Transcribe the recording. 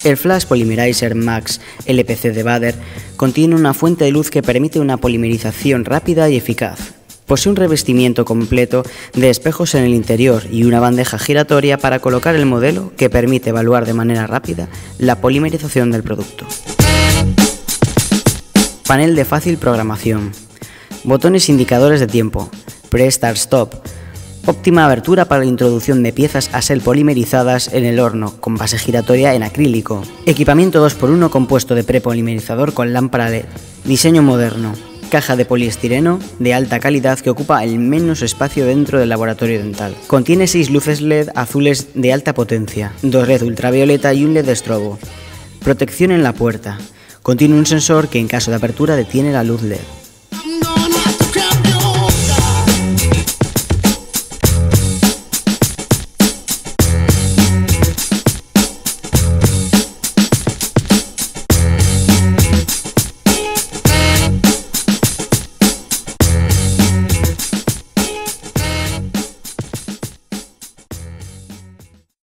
El Flash Polymerizer Max LPC de Baader contiene una fuente de luz que permite una polimerización rápida y eficaz. Posee un revestimiento completo de espejos en el interior y una bandeja giratoria para colocar el modelo que permite evaluar de manera rápida la polimerización del producto. Panel de fácil programación. Botones indicadores de tiempo. Pre-Start Stop. Óptima abertura para la introducción de piezas a ser polimerizadas en el horno, con base giratoria en acrílico. Equipamiento 2x1 compuesto de prepolimerizador con lámpara LED. Diseño moderno. Caja de poliestireno de alta calidad que ocupa el menos espacio dentro del laboratorio dental. Contiene 6 luces LED azules de alta potencia, 2 LED ultravioleta y un LED de estrobo. Protección en la puerta. Contiene un sensor que en caso de apertura detiene la luz LED.